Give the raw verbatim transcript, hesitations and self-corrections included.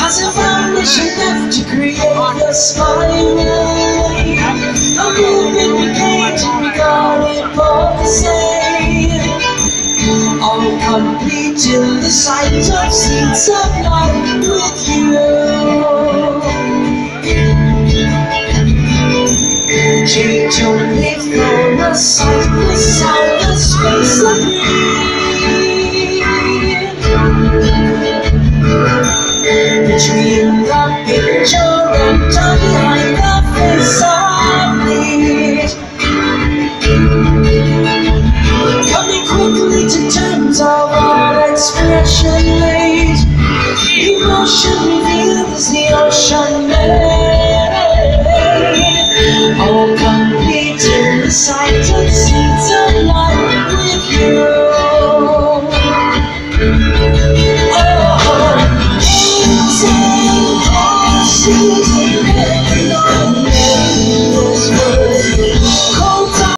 has a foundation enough to create a smile. No good in the cage, we got it both the same. All complete till the sight of seeds of life with you. Change only for the sight, the sound, the space of green. Between the picture and time behind the face of need. Coming quickly to terms of all expression made. Emotion revealed as the ocean made. All complete in the sight of seeds of life with you. Oh, seeds and seeds and